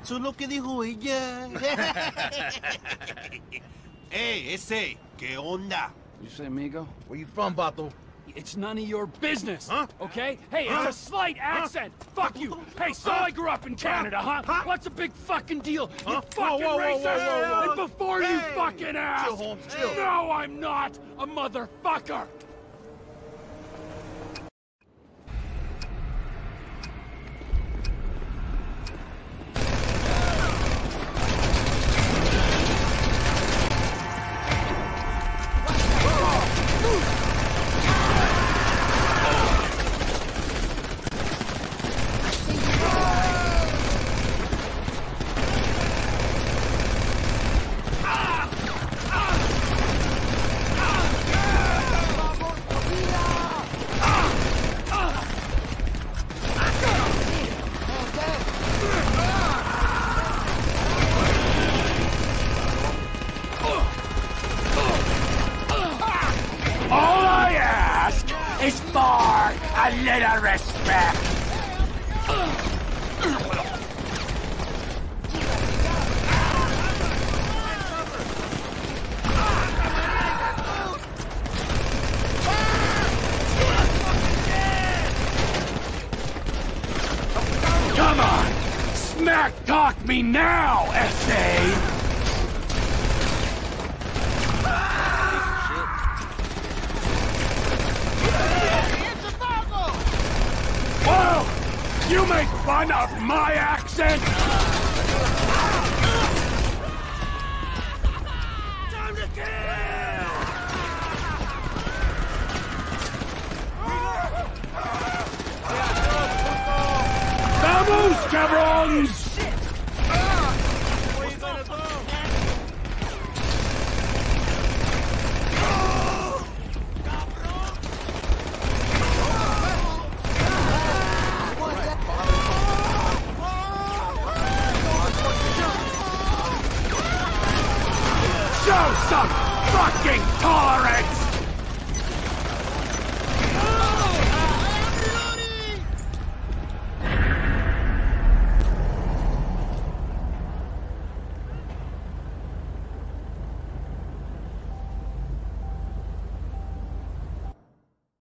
Eso es lo que dijo ella. Ese, ¿qué onda? You say amigo? Where you from, Bato? It's none of your business, huh? Okay? Hey, it's a slight accent. Fuck you. Hey, so I grew up in Canada, huh? What's the big fucking deal? You fucking racist! And before you fucking ask! Chill, Holmes, chill. No, I'm not a motherfucker! It's for a little respect. Come on! Smack talk me now, S.A.! Whoa! You make fun of my accent? Time to kill! Vamos, cabrons! Show some fucking tolerance!